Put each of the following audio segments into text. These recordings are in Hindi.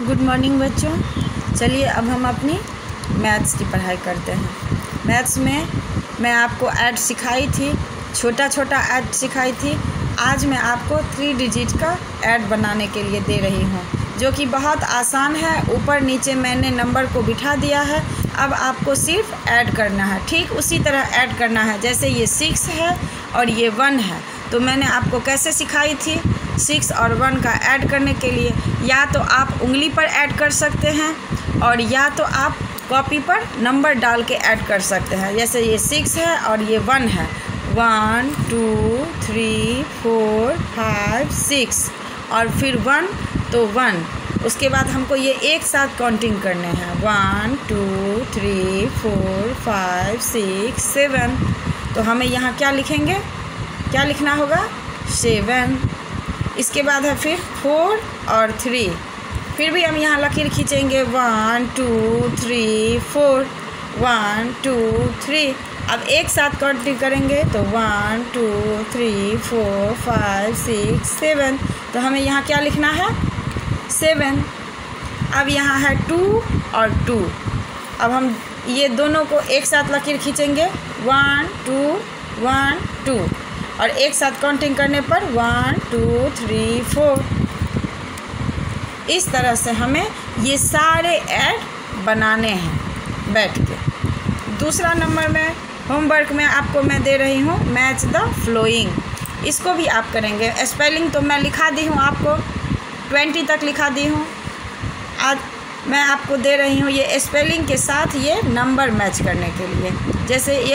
गुड मॉर्निंग बच्चों। चलिए अब हम अपनी मैथ्स की पढ़ाई करते हैं। मैथ्स में मैं आपको ऐड सिखाई थी, छोटा छोटा ऐड सिखाई थी। आज मैं आपको 3 डिजिट का ऐड बनाने के लिए दे रही हूँ, जो कि बहुत आसान है। ऊपर नीचे मैंने नंबर को बिठा दिया है। अब आपको सिर्फ ऐड करना है, ठीक उसी तरह ऐड करना है जैसे ये 6 है और ये 1 है। तो मैंने आपको कैसे सिखाई थी 6 और 1 का ऐड करने के लिए। या तो आप उंगली पर ऐड कर सकते हैं और या तो आप कॉपी पर नंबर डाल के ऐड कर सकते हैं। जैसे ये 6 है और ये 1 है, 1 2 3 4 5 6 और फिर 1 तो 1। उसके बाद हमको ये एक साथ काउंटिंग करने हैं, 1 2 3 4 5 6 7। तो हमें यहाँ क्या लिखेंगे, क्या लिखना होगा, 7। इसके बाद है फिर 4 और 3। फिर भी हम यहाँ लकीर खींचेंगे 1 2 3 4 1 2 3। अब एक साथ काउंटिंग करेंगे तो 1 2 3 4 5 6 7। तो हमें यहाँ क्या लिखना है, 7। अब यहाँ है 2 और 2। अब हम ये दोनों को एक साथ लकीर खींचेंगे 1 2 1 2 और एक साथ काउंटिंग करने पर 1 2 3 4। इस तरह से हमें ये सारे ऐड बनाने हैं बैठ के। दूसरा नंबर में होमवर्क में आपको मैं दे रही हूँ मैच द फ्लोइंग। इसको भी आप करेंगे। स्पेलिंग तो मैं लिखा दी हूँ, आपको 20 तक लिखा दी हूँ। आज मैं आपको दे रही हूँ ये स्पेलिंग के साथ ये नंबर मैच करने के लिए। जैसे ये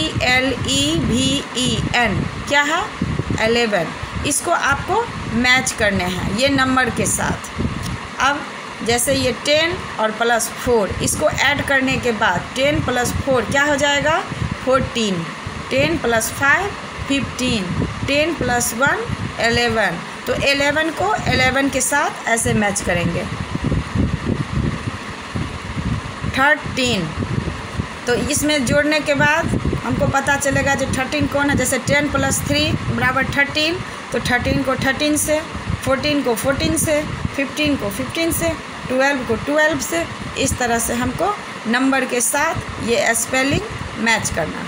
ELEVEN क्या है, 11। इसको आपको मैच करने हैं ये नंबर के साथ। अब जैसे ये 10 और +4, इसको ऐड करने के बाद 10 + 4 क्या हो जाएगा, 14। 10 + 5 15, 10 + 1 11। तो 11 को 11 के साथ ऐसे मैच करेंगे। 13, तो इसमें जोड़ने के बाद हमको पता चलेगा जो 13 कौन है। जैसे 10 + 3 = 13, तो 13 को 13 से, 14 को 14 से, 15 को 15 से, 12 को 12 से। इस तरह से हमको नंबर के साथ ये स्पेलिंग मैच करना है।